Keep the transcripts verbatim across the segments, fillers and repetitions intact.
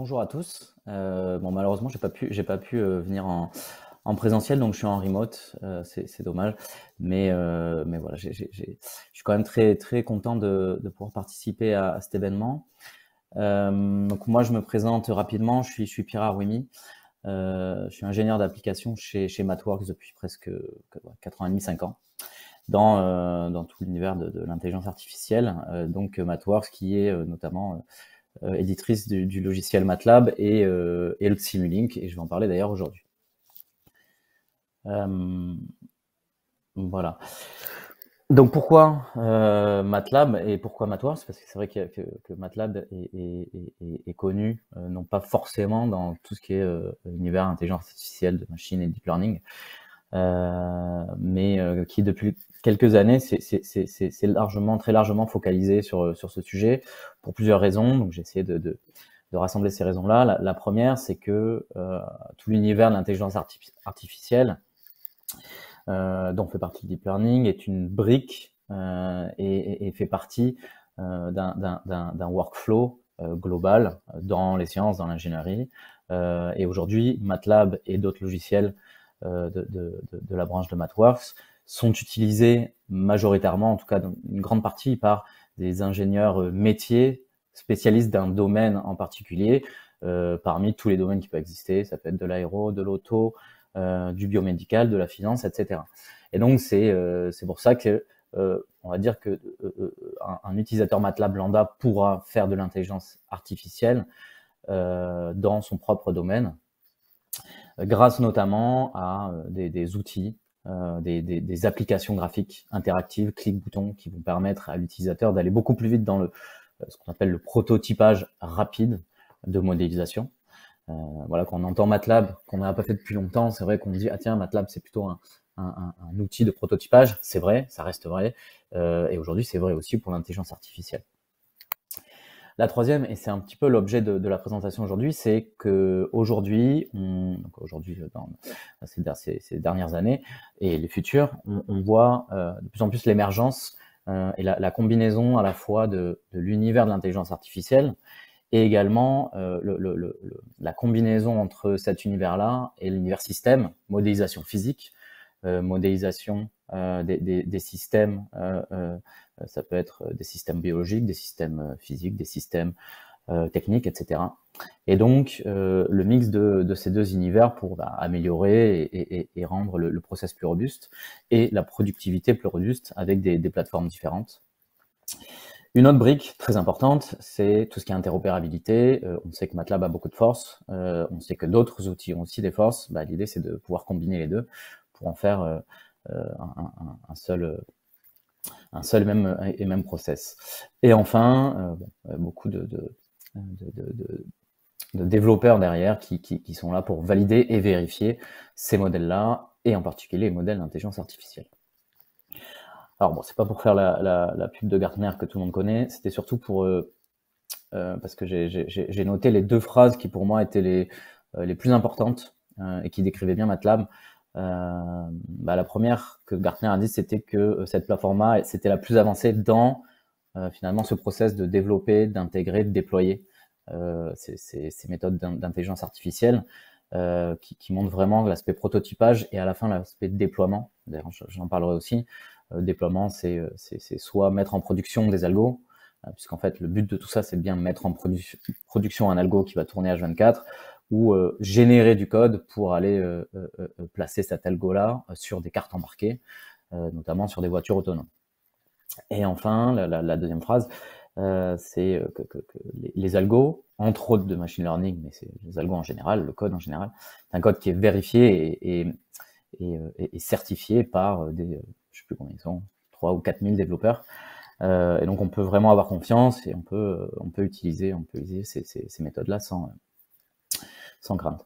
bonjour à tous. Euh, bon, malheureusement, j'ai pas pu, j'ai pas pu euh, venir en, en présentiel, donc je suis en remote. Euh, c'est, c'est dommage, mais euh, mais voilà, j'ai, j'ai, j'ai- je suis quand même très très content de, de pouvoir participer à, à cet événement. Euh, donc moi, je me présente rapidement. Je suis je suis Pierre Arwimi. Euh, je suis ingénieur d'application chez chez MathWorks depuis presque quatre ans et demi, cinq ans dans euh, dans tout l'univers de, de l'intelligence artificielle. Euh, donc MathWorks qui est euh, notamment euh, éditrice du, du logiciel MATLAB et, euh, et le Simulink, et je vais en parler d'ailleurs aujourd'hui. Euh, voilà. Donc pourquoi euh, MATLAB et pourquoi MathWorks? Parce que c'est vrai que, que, que MATLAB est, est, est, est connu, euh, non pas forcément dans tout ce qui est euh, univers intelligence artificielle, de machine et deep learning, euh, mais euh, qui depuis quelques années, c'est, c'est, c'est, c'est largement, très largement focalisé sur, sur ce sujet pour plusieurs raisons. Donc j'ai essayé de, de, de rassembler ces raisons-là. La, la première, c'est que euh, tout l'univers de l'intelligence artific- artificielle, euh, dont fait partie le deep learning, est une brique euh, et, et, et fait partie euh, d'un, d'un, d'un, d'un workflow euh, global dans les sciences, dans l'ingénierie. Euh, et aujourd'hui, MATLAB et d'autres logiciels euh, de, de, de, de la branche de MathWorks sont utilisés majoritairement, en tout cas dans une grande partie, par des ingénieurs métiers spécialistes d'un domaine en particulier, euh, parmi tous les domaines qui peuvent exister. Ça peut être de l'aéro, de l'auto, euh, du biomédical, de la finance, et cetera. Et donc c'est euh, c'est pour ça que euh, on va dire que euh, un, un utilisateur MATLAB lambda pourra faire de l'intelligence artificielle euh, dans son propre domaine, grâce notamment à euh, des, des outils, euh, des, des, des applications graphiques interactives, clic-bouton, qui vont permettre à l'utilisateur d'aller beaucoup plus vite dans le ce qu'on appelle le prototypage rapide de modélisation. Euh, voilà, quand on entend MATLAB, qu'on n'a pas fait depuis longtemps, c'est vrai qu'on dit ah tiens, MATLAB c'est plutôt un, un, un, un outil de prototypage. C'est vrai, ça reste vrai, euh, et aujourd'hui c'est vrai aussi pour l'intelligence artificielle. La troisième, et c'est un petit peu l'objet de, de la présentation aujourd'hui, c'est que aujourd'hui, on, donc aujourd'hui dans ces, ces, ces dernières années et les futures, on, on voit euh, de plus en plus l'émergence euh, et la, la combinaison à la fois de, de l'univers de l'intelligence artificielle et également euh, le, le, le, la combinaison entre cet univers-là et l'univers système, modélisation physique, euh, modélisation euh, des, des, des systèmes, euh, euh, ça peut être des systèmes biologiques, des systèmes physiques, des systèmes euh, techniques, et cetera. Et donc euh, le mix de, de ces deux univers pour bah, améliorer et, et, et rendre le, le process plus robuste et la productivité plus robuste avec des, des plateformes différentes. Une autre brique très importante, c'est tout ce qui est interopérabilité. Euh, on sait que MATLAB a beaucoup de force, euh, on sait que d'autres outils ont aussi des forces. Bah, l'idée, c'est de pouvoir combiner les deux pour en faire euh, un, un, un seul, un seul même et même process. Et enfin, euh, bon, beaucoup de, de, de, de, de développeurs derrière qui, qui, qui sont là pour valider et vérifier ces modèles-là, et en particulier les modèles d'intelligence artificielle. Alors bon, c'est pas pour faire la, la, la pub de Gartner que tout le monde connaît, c'était surtout pour euh, euh, parce que j'ai noté les deux phrases qui pour moi étaient les euh, les plus importantes euh, et qui décrivaient bien MATLAB. Euh, bah, la première que Gartner a dit, c'était que euh, cette plateforme-là, c'était la plus avancée dans euh, finalement ce process de développer, d'intégrer, de déployer euh, ces, ces, ces méthodes d'intelligence artificielle. Euh, qui, qui montrent vraiment l'aspect prototypage et à la fin l'aspect déploiement. D'ailleurs, j'en parlerai aussi. Euh, déploiement, c'est soit mettre en production des algos, euh, puisqu'en fait le but de tout ça, c'est bien mettre en produ production un algo qui va tourner H vingt-quatre, ou euh, générer du code pour aller euh, euh, euh, placer cet algo-là sur des cartes embarquées, euh, notamment sur des voitures autonomes. Et enfin, la, la, la deuxième phrase, euh, c'est que, que, que les, les algos, entre autres de machine learning, mais c'est les algos en général, le code en général, c'est un code qui est vérifié et, et, et, et certifié par des, je sais plus combien ils sont, trois ou quatre mille développeurs. Euh, et donc on peut vraiment avoir confiance et on peut, on peut utiliser, on peut utiliser ces, ces, ces méthodes-là sans, sans crainte.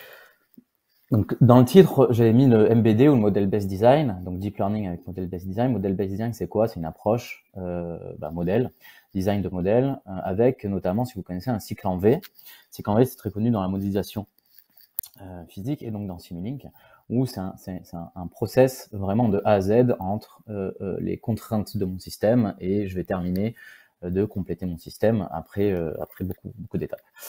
Donc, dans le titre, j'avais mis le M B D ou le Model Based Design, donc Deep Learning avec Model Based Design. Model Based Design, c'est quoi? C'est une approche euh, bah, modèle, design de modèle, euh, avec notamment, si vous connaissez, un cycle en V. Cycle en V, c'est très connu dans la modélisation euh, physique et donc dans Simulink, où c'est un, un, un process vraiment de A à Z entre euh, euh, les contraintes de mon système et je vais terminer euh, de compléter mon système après, euh, après beaucoup, beaucoup d'étapes.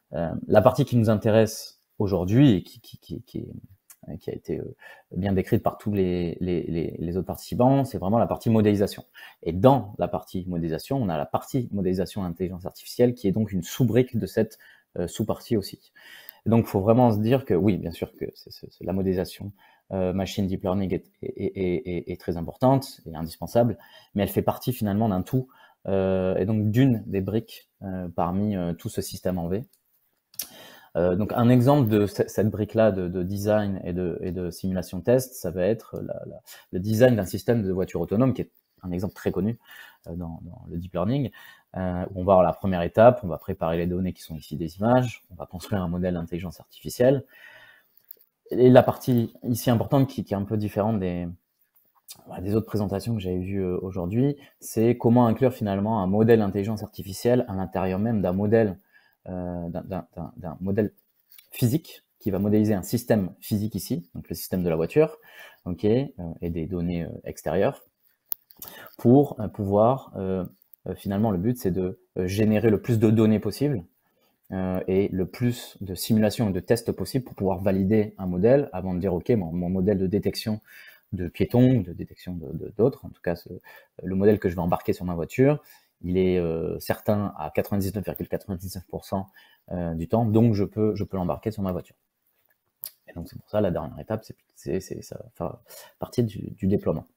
Euh, la partie qui nous intéresse aujourd'hui et qui, qui, qui, qui, est, qui a été bien décrite par tous les, les, les, les autres participants, c'est vraiment la partie modélisation. Et dans la partie modélisation, on a la partie modélisation intelligence artificielle qui est donc une sous-brique de cette euh, sous-partie aussi. Et donc, il faut vraiment se dire que oui, bien sûr que c'est, c'est, c'est la modélisation euh, machine deep learning est, est, est, est, est très importante et indispensable, mais elle fait partie finalement d'un tout euh, et donc d'une des briques euh, parmi euh, tout ce système en V. Euh, donc un exemple de cette brique-là de, de design et de, et de simulation test, ça va être la, la, le design d'un système de voiture autonome, qui est un exemple très connu euh, dans, dans le deep learning, euh, où on va avoir la première étape, on va préparer les données qui sont ici des images, on va construire un modèle d'intelligence artificielle. Et la partie ici importante, qui, qui est un peu différente des, des autres présentations que j'avais vues aujourd'hui, c'est comment inclure finalement un modèle d'intelligence artificielle à l'intérieur même d'un modèle Euh, d'un modèle physique qui va modéliser un système physique ici, donc le système de la voiture, ok, euh, et des données euh, extérieures, pour euh, pouvoir, euh, euh, finalement, le but c'est de euh, générer le plus de données possible euh, et le plus de simulations et de tests possibles pour pouvoir valider un modèle avant de dire, ok, mon, mon modèle de détection de piétons, de détection de d'autres, en tout cas ce, le modèle que je vais embarquer sur ma voiture, il est euh, certain à quatre-vingt-dix-neuf virgule quatre-vingt-dix-neuf pour cent euh, du temps, donc je peux, je peux l'embarquer sur ma voiture. Et donc c'est pour ça la dernière étape, c'est, c'est, c'est ça va faire partie du, du déploiement.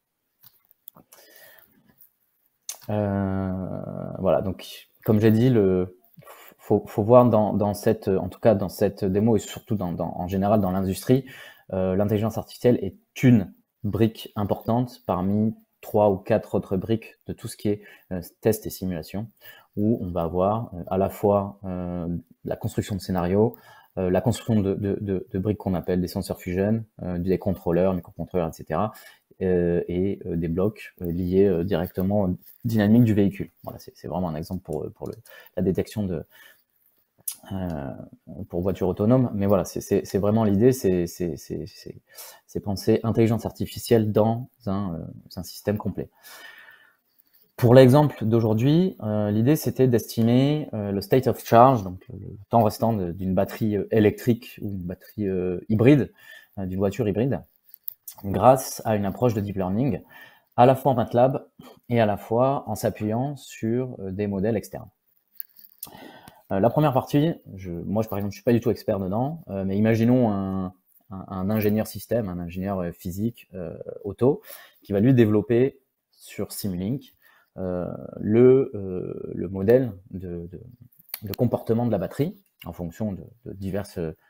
Euh, voilà, donc comme j'ai dit, le faut, faut voir dans, dans cette, en tout cas dans cette démo et surtout dans, dans, en général dans l'industrie, euh, l'intelligence artificielle est une brique importante parmi trois ou quatre autres briques de tout ce qui est euh, test et simulation, où on va avoir euh, à la fois euh, la construction de scénarios, euh, la construction de, de, de, de briques qu'on appelle des sensor fusion, euh, des contrôleurs, microcontrôleurs, et cetera, euh, et euh, des blocs euh, liés euh, directement aux dynamiques du véhicule. Voilà, c'est, c'est vraiment un exemple pour, pour le, la détection de Euh, pour voiture autonome, mais voilà, c'est, c'est, c'est vraiment l'idée, c'est, c'est, c'est, c'est, c'est penser intelligence artificielle dans un, euh, un système complet. Pour l'exemple d'aujourd'hui, euh, l'idée c'était d'estimer euh, le state of charge, donc le temps restant de, d'une batterie électrique ou une batterie euh, hybride, euh, d'une voiture hybride, grâce à une approche de deep learning, à la fois en MATLAB et à la fois en s'appuyant sur euh, des modèles externes. Euh, la première partie, je, moi je, par exemple je suis pas du tout expert dedans, euh, mais imaginons un, un, un ingénieur système, un ingénieur physique euh, auto, qui va lui développer sur Simulink euh, le, euh, le modèle de, de, de comportement de la batterie en fonction de, de diverses euh,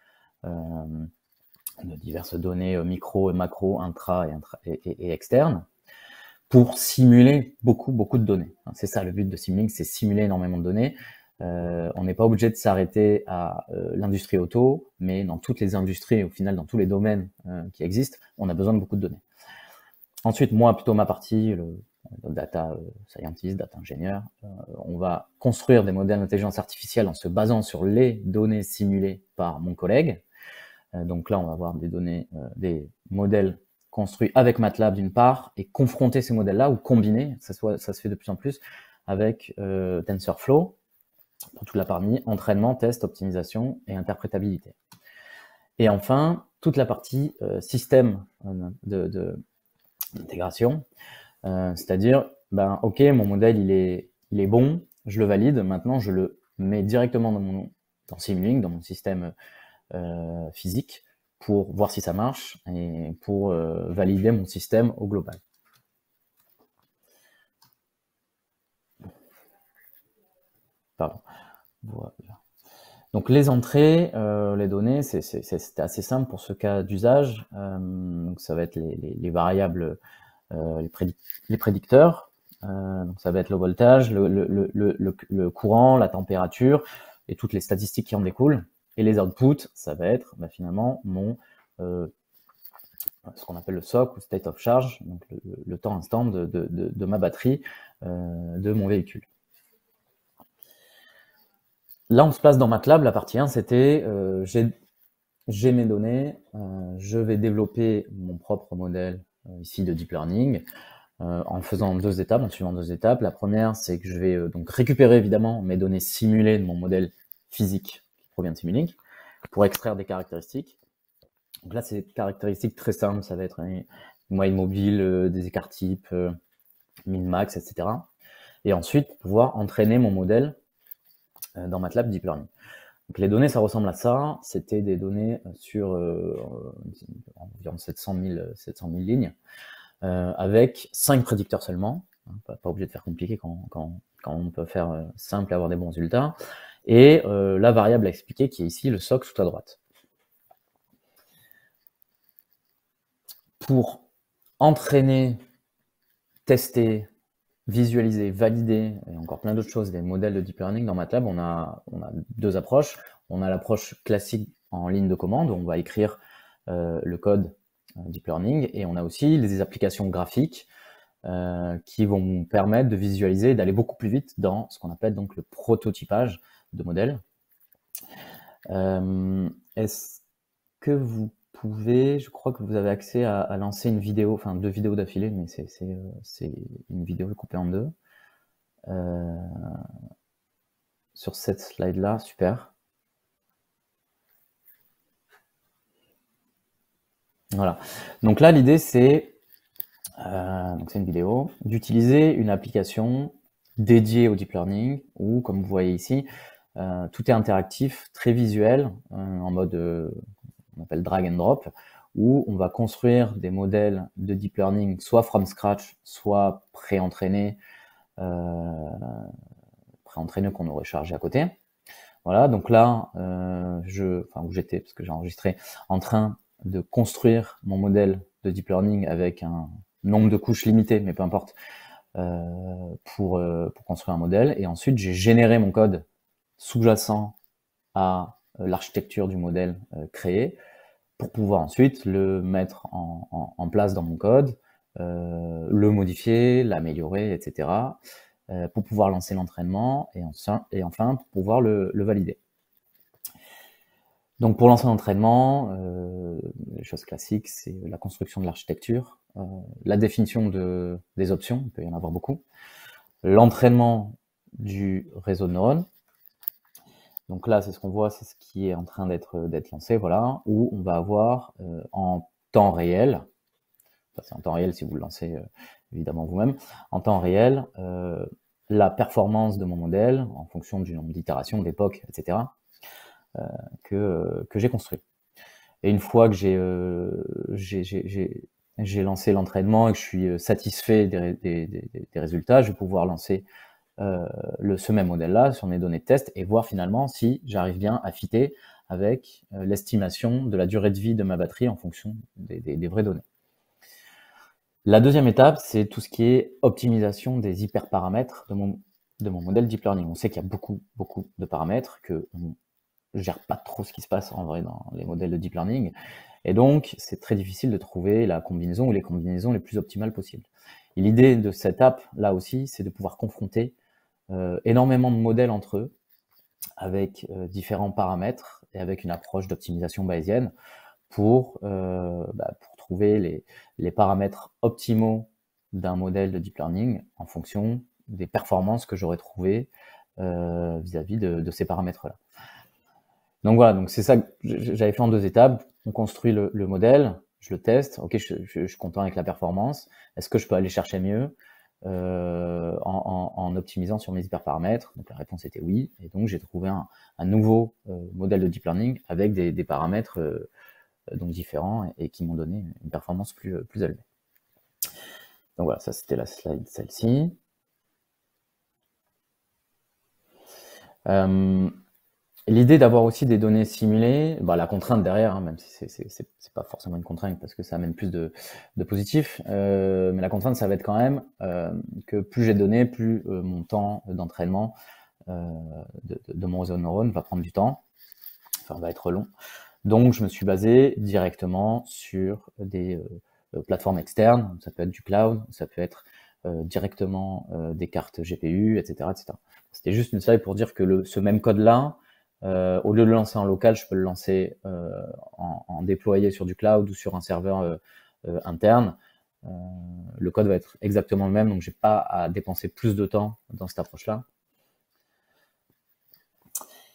de diverses données micro et macro, intra et, intra et, et, et externes, pour simuler beaucoup beaucoup de données. C'est ça le but de Simulink, c'est simuler énormément de données. Euh, on n'est pas obligé de s'arrêter à euh, l'industrie auto, mais dans toutes les industries, au final, dans tous les domaines euh, qui existent, on a besoin de beaucoup de données. Ensuite, moi, plutôt ma partie, le, le data scientist, data ingénieur, euh, on va construire des modèles d'intelligence artificielle en se basant sur les données simulées par mon collègue. Euh, donc là, on va avoir des données, euh, des modèles construits avec MATLAB d'une part, et confronter ces modèles-là, ou combiner, ça, soit, ça se fait de plus en plus, avec euh, TensorFlow, pour toute la partie entraînement, test, optimisation et interprétabilité. Et enfin, toute la partie euh, système euh, de, de, d'intégration, euh, c'est-à-dire, ben, ok, mon modèle il est, il est bon, je le valide, maintenant je le mets directement dans mon dans Simulink, dans mon système euh, physique, pour voir si ça marche et pour euh, valider mon système au global. Pardon. Voilà. Donc les entrées, euh, les données, c'est, c'est, c'est assez simple pour ce cas d'usage. Euh, donc ça va être les, les, les variables, euh, les, prédic les prédicteurs. Euh, donc ça va être le voltage, le, le, le, le, le courant, la température et toutes les statistiques qui en découlent. Et les outputs, ça va être bah, finalement mon euh, ce qu'on appelle le S O C ou state of charge, donc le, le temps instant de, de, de, de ma batterie euh, de mon véhicule. Là, on se place dans MATLAB. La partie un, c'était euh, j'ai mes données, euh, je vais développer mon propre modèle euh, ici de deep learning euh, en faisant deux étapes, en suivant deux étapes. La première, c'est que je vais euh, donc récupérer évidemment mes données simulées de mon modèle physique provient de Simulink, pour extraire des caractéristiques. Donc là, c'est des caractéristiques très simples, ça va être une moyenne mobile, euh, des écarts types, euh, min-max, et cetera. Et ensuite, pouvoir entraîner mon modèle euh, dans MATLAB Deep Learning. Donc les données, ça ressemble à ça. C'était des données sur euh, environ sept cent mille lignes, euh, avec cinq prédicteurs seulement. Pas, pas obligé de faire compliqué quand, quand, quand on peut faire euh, simple et avoir des bons résultats. Et euh, la variable à expliquer qui est ici, le socle tout à droite. Pour entraîner, tester, visualiser, valider, et encore plein d'autres choses, des modèles de deep learning dans MATLAB, on a, on a deux approches. On a l'approche classique en ligne de commande, où on va écrire euh, le code euh, deep learning, et on a aussi les applications graphiques euh, qui vont nous permettre de visualiser et d'aller beaucoup plus vite dans ce qu'on appelle donc le prototypage de modèles. Euh, Est-ce que vous pouvez, je crois que vous avez accès à, à lancer une vidéo, enfin deux vidéos d'affilée, mais c'est euh, une vidéo coupée en deux. Euh, sur cette slide-là, super. Voilà. Donc là, l'idée, c'est, euh, donc c'est une vidéo, d'utiliser une application dédiée au deep learning, où, comme vous voyez ici, euh, tout est interactif, très visuel, euh, en mode, euh, on appelle drag and drop, où on va construire des modèles de deep learning, soit from scratch, soit pré-entraînés, euh, pré-entraînés qu'on aurait chargé à côté. Voilà, donc là, euh, je, enfin où j'étais, parce que j'ai enregistré, en train de construire mon modèle de deep learning avec un nombre de couches limité, mais peu importe, euh, pour, euh, pour construire un modèle. Et ensuite, j'ai généré mon code sous-jacent à euh, l'architecture du modèle euh, créé, pour pouvoir ensuite le mettre en, en, en place dans mon code, euh, le modifier, l'améliorer, et cetera, euh, pour pouvoir lancer l'entraînement et, enfin, et enfin pour pouvoir le, le valider. Donc pour lancer l'entraînement, euh, les choses classiques, c'est la construction de l'architecture, euh, la définition de, des options, il peut y en avoir beaucoup, l'entraînement du réseau de neurones. Donc là, c'est ce qu'on voit, c'est ce qui est en train d'être d'être lancé, voilà, où on va avoir euh, en temps réel, enfin, c'est en temps réel si vous le lancez euh, évidemment vous-même, en temps réel, euh, la performance de mon modèle en fonction du nombre d'itérations, d'époques, et cetera, euh, que, que j'ai construit. Et une fois que j'ai euh, j'ai lancé l'entraînement et que je suis satisfait des, des, des, des résultats, je vais pouvoir lancer euh, le, ce même modèle-là sur mes données de test et voir finalement si j'arrive bien à fitter avec euh, l'estimation de la durée de vie de ma batterie en fonction des, des, des vraies données. La deuxième étape, c'est tout ce qui est optimisation des hyperparamètres de mon, de mon modèle deep learning. On sait qu'il y a beaucoup, beaucoup de paramètres, que on gère pas trop ce qui se passe en vrai dans les modèles de deep learning. Et donc, c'est très difficile de trouver la combinaison ou les combinaisons les plus optimales possibles. Et l'idée de cette étape, là aussi, c'est de pouvoir confronter euh, énormément de modèles entre eux, avec euh, différents paramètres et avec une approche d'optimisation bayésienne pour, euh, bah, pour trouver les, les paramètres optimaux d'un modèle de deep learning en fonction des performances que j'aurais trouvées euh, vis-à-vis de, de ces paramètres-là. Donc voilà, donc c'est ça que j'avais fait en deux étapes. On construit le, le modèle, je le teste, ok, je, je, je suis content avec la performance. Est-ce que je peux aller chercher mieux euh, en, en, en optimisant sur mes hyperparamètres? Donc la réponse était oui, et donc j'ai trouvé un, un nouveau euh, modèle de deep learning avec des, des paramètres euh, donc différents et, et qui m'ont donné une performance plus, plus élevée. Donc voilà, ça c'était la slide, celle-ci. Euh, L'idée d'avoir aussi des données simulées, bah, la contrainte derrière, hein, même si c'est pas forcément une contrainte parce que ça amène plus de, de positif, euh, mais la contrainte ça va être quand même euh, que plus j'ai de données, plus euh, mon temps d'entraînement euh, de, de, de mon réseau de neurones va prendre du temps, enfin va être long. Donc je me suis basé directement sur des euh, plateformes externes, ça peut être du cloud, ça peut être euh, directement euh, des cartes G P U, et cetera, et cetera. C'était juste une slide pour dire que le, ce même code-là, Euh, au lieu de le lancer en local, je peux le lancer euh, en, en déployé sur du cloud ou sur un serveur euh, euh, interne. Euh, le code va être exactement le même, donc j'ai pas à dépenser plus de temps dans cette approche-là.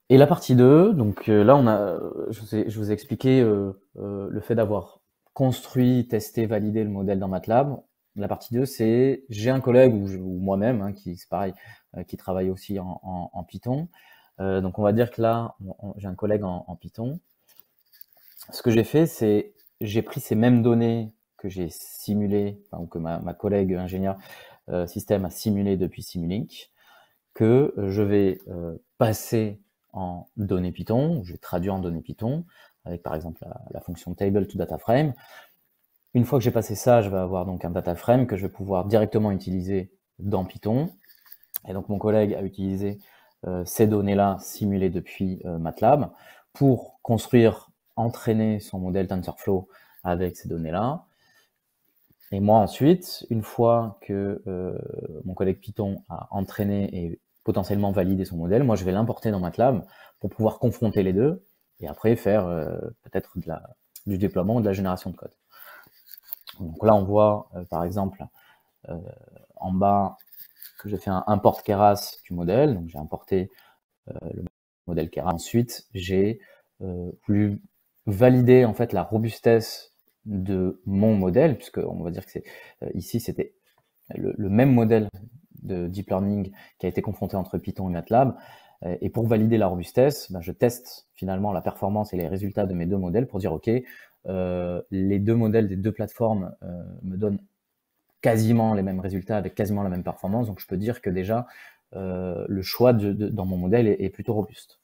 Et la partie deux, donc euh, là, on a, je vous ai, je vous ai expliqué euh, euh, le fait d'avoir construit, testé, validé le modèle dans MATLAB. La partie deux, c'est j'ai un collègue ou, ou moi-même, hein, qui c'est pareil, euh, qui travaille aussi en, en, en Python. Euh, donc on va dire que là, j'ai un collègue en, en Python. Ce que j'ai fait, c'est j'ai pris ces mêmes données que j'ai simulées, enfin, ou que ma, ma collègue ingénieur euh, système a simulé depuis Simulink, que euh, je vais euh, passer en données Python, je vais traduire en données Python, avec par exemple la, la fonction table to data frame. Une fois que j'ai passé ça, je vais avoir donc un data frame que je vais pouvoir directement utiliser dans Python. Et donc mon collègue a utilisé euh, ces données-là simulées depuis euh, MATLAB pour construire, entraîner son modèle TensorFlow avec ces données-là. Et moi ensuite, une fois que euh, mon collègue Python a entraîné et potentiellement validé son modèle, moi je vais l'importer dans MATLAB pour pouvoir confronter les deux et après faire euh, peut-être de la, du déploiement ou de la génération de code. Donc là on voit euh, par exemple euh, en bas que j'ai fait un import Keras du modèle, donc j'ai importé euh, le modèle Keras. Ensuite j'ai euh, voulu valider en fait la robustesse de mon modèle, puisque on va dire que c'est euh, ici c'était le, le même modèle de deep learning qui a été confronté entre Python et MATLAB. Et pour valider la robustesse, ben, je teste finalement la performance et les résultats de mes deux modèles pour dire ok, euh, les deux modèles des deux plateformes euh, me donnent quasiment les mêmes résultats avec quasiment la même performance, donc je peux dire que déjà euh, le choix de, de, dans mon modèle est, est plutôt robuste.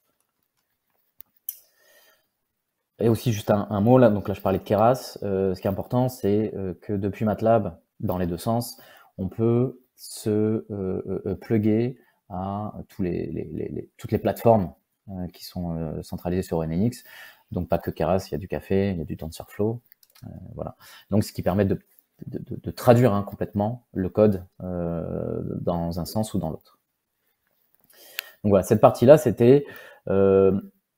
Et aussi juste un, un mot là, donc là je parlais de Keras, euh, ce qui est important c'est euh, que depuis MATLAB, dans les deux sens, on peut se euh, euh, plugger à tous les, les, les, les, toutes les plateformes euh, qui sont euh, centralisées sur O N N X, donc pas que Keras, il y a du Café, il y a du TensorFlow, euh, voilà. Donc ce qui permet de, de, de, de traduire hein, complètement le code euh, dans un sens ou dans l'autre. Donc voilà, cette partie-là, c'était euh,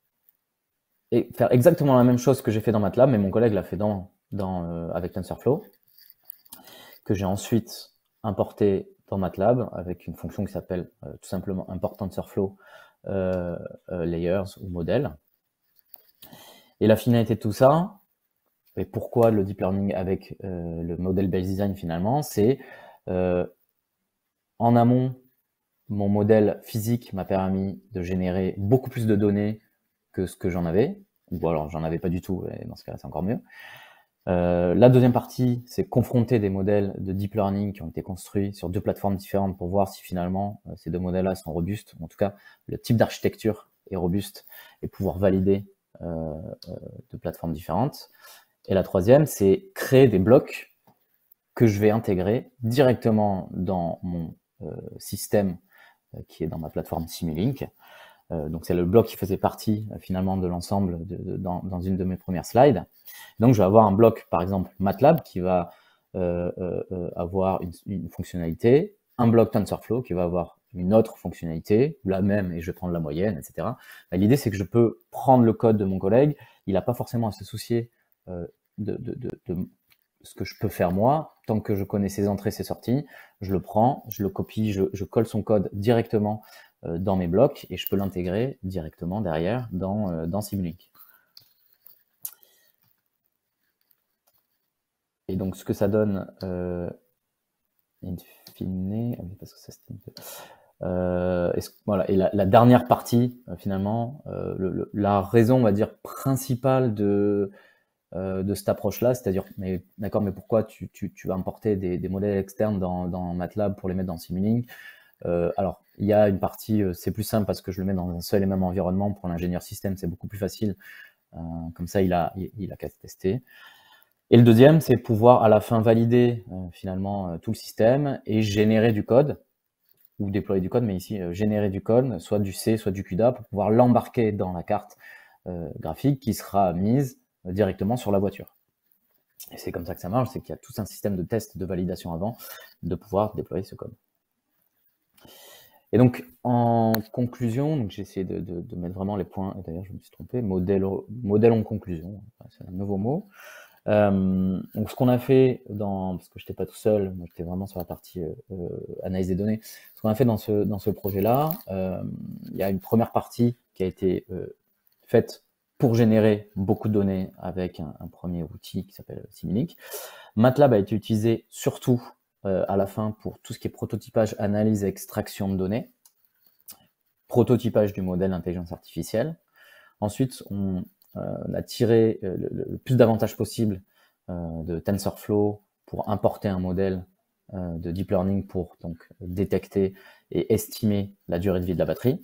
et faire exactement la même chose que j'ai fait dans MATLAB, mais mon collègue l'a fait dans, dans, euh, avec TensorFlow, que j'ai ensuite importé dans MATLAB avec une fonction qui s'appelle euh, tout simplement import TensorFlow euh, euh, layers ou modèle. Et la finalité de tout ça, et pourquoi le deep learning avec euh, le model based design finalement, c'est euh, en amont, mon modèle physique m'a permis de générer beaucoup plus de données que ce que j'en avais, ou alors j'en avais pas du tout, et dans ce cas-là c'est encore mieux. Euh, la deuxième partie, c'est confronter des modèles de deep learning qui ont été construits sur deux plateformes différentes pour voir si finalement euh, ces deux modèles-là sont robustes, ou en tout cas le type d'architecture est robuste, et pouvoir valider euh, euh, deux plateformes différentes. Et la troisième, c'est créer des blocs que je vais intégrer directement dans mon euh, système euh, qui est dans ma plateforme Simulink. Euh, donc c'est le bloc qui faisait partie euh, finalement de l'ensemble de, de, dans, dans une de mes premières slides. Donc je vais avoir un bloc par exemple MATLAB qui va euh, euh, avoir une, une fonctionnalité, un bloc TensorFlow qui va avoir une autre fonctionnalité, la même et je vais prendre la moyenne, et cetera. L'idée c'est que je peux prendre le code de mon collègue, il n'a pas forcément à se soucier euh, de, de, de, de ce que je peux faire moi, tant que je connais ses entrées, ses sorties, je le prends, je le copie, je, je colle son code directement euh, dans mes blocs et je peux l'intégrer directement derrière dans, euh, dans Simulink. Et donc ce que ça donne, euh, in fine, parce que ça c'était un peu... Euh, et, voilà. Et la, la dernière partie, euh, finalement, euh, le, le, la raison, on va dire, principale de de cette approche-là, c'est-à-dire, mais d'accord, mais pourquoi tu, tu, tu vas importer des, des modèles externes dans, dans MATLAB pour les mettre dans Simulink? euh, Alors, il y a une partie, c'est plus simple parce que je le mets dans un seul et même environnement. Pour l'ingénieur système, c'est beaucoup plus facile. Euh, comme ça, il a, il, il a qu'à tester. Et le deuxième, c'est pouvoir à la fin valider euh, finalement euh, tout le système et générer du code ou déployer du code, mais ici euh, générer du code, soit du C, soit du CUDA, pour pouvoir l'embarquer dans la carte euh, graphique qui sera mise directement sur la voiture. Et c'est comme ça que ça marche, c'est qu'il y a tout un système de test, de validation avant, de pouvoir déployer ce code. Et donc, en conclusion, donc j'ai essayé de, de, de mettre vraiment les points, et d'ailleurs je me suis trompé, modèle, modèle en conclusion, c'est un nouveau mot. Euh, donc ce qu'on a fait dans, parce que j'étais pas tout seul, moi j'étais vraiment sur la partie euh, analyse des données, ce qu'on a fait dans ce, dans ce projet-là, euh, il y a une première partie qui a été euh, faite pour générer beaucoup de données avec un, un premier outil qui s'appelle Simulink. MATLAB a été utilisé surtout euh, à la fin pour tout ce qui est prototypage, analyse et extraction de données, prototypage du modèle d'intelligence artificielle. Ensuite, on, euh, on a tiré euh, le, le plus d'avantages possible euh, de TensorFlow pour importer un modèle euh, de deep learning pour donc détecter et estimer la durée de vie de la batterie.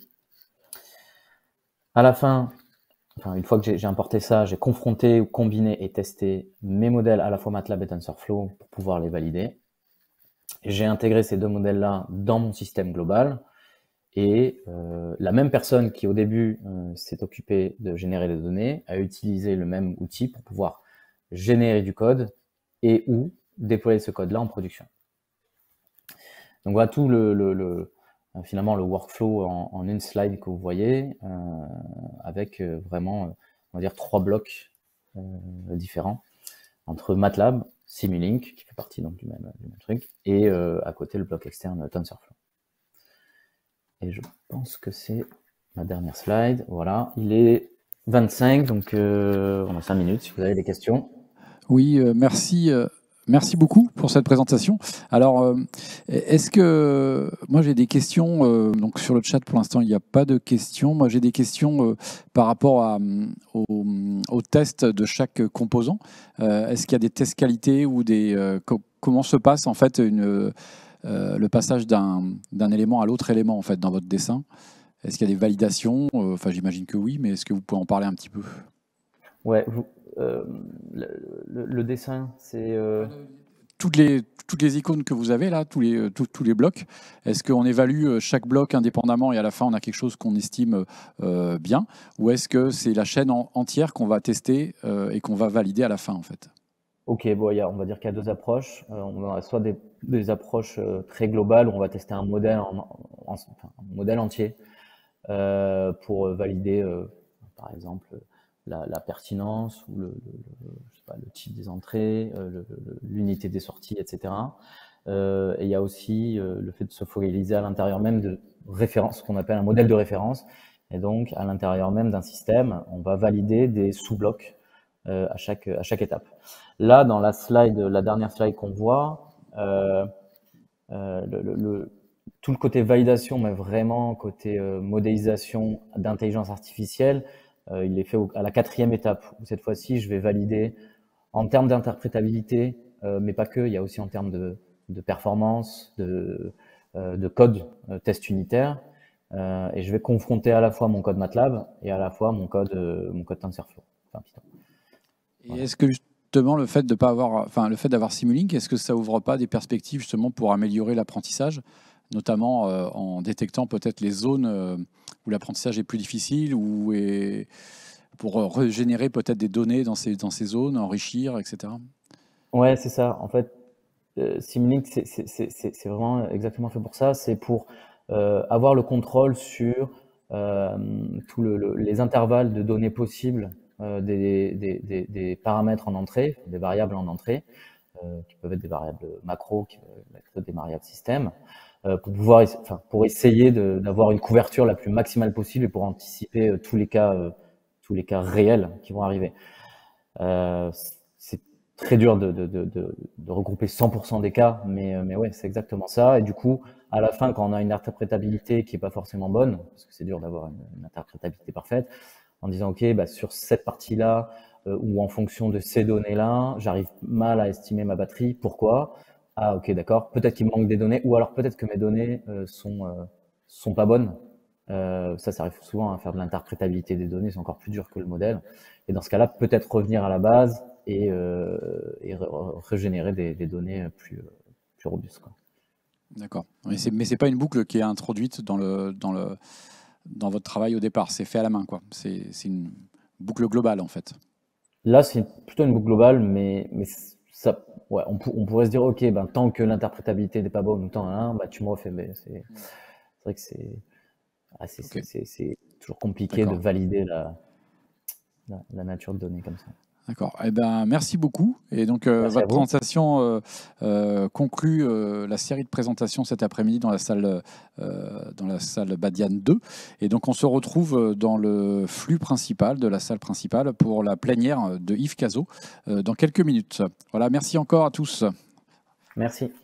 À la fin, enfin, une fois que j'ai importé ça, j'ai confronté, combiné et testé mes modèles à la fois MATLAB et TensorFlow pour pouvoir les valider. J'ai intégré ces deux modèles-là dans mon système global. Et euh, la même personne qui au début euh, s'est occupée de générer des données a utilisé le même outil pour pouvoir générer du code et ou déployer ce code-là en production. Donc voilà tout le, le, le finalement le workflow en, en une slide que vous voyez, euh, avec euh, vraiment, on va dire, trois blocs euh, différents entre MATLAB, Simulink, qui fait partie donc du même, du même truc, et euh, à côté le bloc externe TensorFlow. Et je pense que c'est ma dernière slide. Voilà, il est vingt-cinq, donc euh, on a cinq minutes si vous avez des questions. Oui, euh, merci. Euh, merci beaucoup pour cette présentation. Alors, euh, est-ce que moi j'ai des questions euh, donc sur le chat pour l'instant il n'y a pas de questions. Moi j'ai des questions euh, par rapport à, au, au test de chaque composant. Euh, est-ce qu'il y a des tests qualité ou des euh, co comment se passe en fait une Euh, le passage d'un élément à l'autre élément en fait dans votre dessin? Est-ce qu'il y a des validations? Enfin, euh, j'imagine que oui, mais est-ce que vous pouvez en parler un petit peu? Ouais, vous, euh, le, le, le dessin, c'est euh... toutes les toutes les icônes que vous avez là, tous les tous, tous les blocs. Est-ce qu'on évalue chaque bloc indépendamment et à la fin on a quelque chose qu'on estime euh, bien, ou est-ce que c'est la chaîne en, entière qu'on va tester euh, et qu'on va valider à la fin en fait? Ok, bon, il y a, on va dire qu'il y a deux approches. Euh, on a soit des, des approches euh, très globales où on va tester un modèle, en, en, enfin, un modèle entier euh, pour valider, euh, par exemple, la, la pertinence ou le, le, je sais pas, le type des entrées, euh, l'unité des sorties, et cetera. Euh, et il y a aussi euh, le fait de se focaliser à l'intérieur même de référence, ce qu'on appelle un modèle de référence. Et donc, à l'intérieur même d'un système, on va valider des sous-blocs euh, à chaque à chaque étape. Là, dans la slide, la dernière slide qu'on voit, euh, euh, le, le, le, tout le côté validation, mais vraiment côté euh, modélisation d'intelligence artificielle, euh, il est fait au, à la quatrième étape. Où cette fois-ci, je vais valider en termes d'interprétabilité, euh, mais pas que. Il y a aussi en termes de, de performance, de, euh, de code euh, test unitaire. Euh, et je vais confronter à la fois mon code MATLAB et à la fois mon code, euh, mon code TensorFlow. Enfin, Python. Et voilà. Est-ce que justement le fait de pas avoir, enfin le fait d'avoir Simulink, est-ce que ça ouvre pas des perspectives justement pour améliorer l'apprentissage, notamment euh, en détectant peut-être les zones euh, où l'apprentissage est plus difficile, ou est pour régénérer peut-être des données dans ces dans ces zones, enrichir, et cetera. Ouais, c'est ça. En fait, euh, Simulink, c'est vraiment exactement fait pour ça. C'est pour euh, avoir le contrôle sur euh, tous le, le, les intervalles de données possibles euh, des, des, des, des paramètres en entrée, des variables en entrée, euh, qui peuvent être des variables macro, qui peuvent être des variables système, euh, pour pouvoir, enfin, pour essayer d'avoir une couverture la plus maximale possible et pour anticiper euh, tous les cas, euh, tous les cas réels qui vont arriver. Euh, c'est très dur de, de, de, de, de regrouper cent pour cent des cas, mais, mais ouais, c'est exactement ça. Et du coup, à la fin, quand on a une interprétabilité qui est pas forcément bonne, parce que c'est dur d'avoir une, une interprétabilité parfaite, en disant, OK, bah, sur cette partie-là, euh, ou en fonction de ces données-là, j'arrive mal à estimer ma batterie. Pourquoi? Ah, OK, d'accord. Peut-être qu'il me manque des données, ou alors peut-être que mes données euh, sont, euh, sont pas bonnes. Euh, ça, ça arrive souvent à faire de l'interprétabilité des données, c'est encore plus dur que le modèle. Et dans ce cas-là, peut-être revenir à la base et, euh, et régénérer des, des données plus, plus robustes. D'accord. Mais c'est mais c'est pas une boucle qui est introduite dans le dans le dans votre travail au départ. C'est fait à la main, quoi. C'est c'est une boucle globale en fait. Là, c'est plutôt une boucle globale, mais mais ça, ouais, on, on pourrait se dire, ok, ben tant que l'interprétabilité n'est pas bonne ou tant, hein, bah tu me refais. Mais c'est c'est vrai que c'est ah, c'est okay. toujours compliqué de valider la, la, la nature de données comme ça. D'accord. Eh ben, merci beaucoup. Et donc, euh, Merci à votre vous. présentation euh, euh, conclut euh, la série de présentations cet après-midi dans la salle, euh, dans la salle Badiane deux. Et donc, on se retrouve dans le flux principal de la salle principale pour la plénière de Yves Cazot euh, dans quelques minutes. Voilà. Merci encore à tous. Merci.